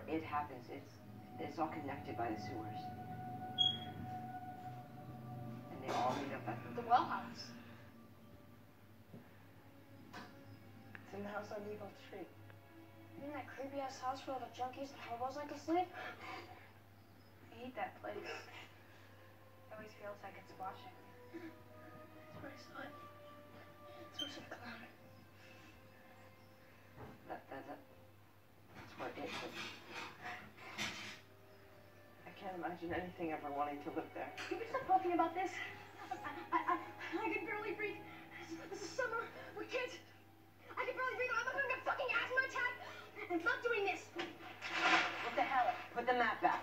it happens. It's all connected by the sewers. And they all meet up at the well house. It's in the house on Depot Street. Isn't that creepy ass house where all the junkies and hobos like to sleep? I hate that place. It always feels like it's watching me. That's where I saw it. It's where the clown. That's where it is. I can't imagine anything ever wanting to live there. Can we stop talking about this? I can barely breathe. This is summer. We're kids. I can barely breathe. I'm having a fucking asthma attack. And stop doing this. What the hell? Put the map back.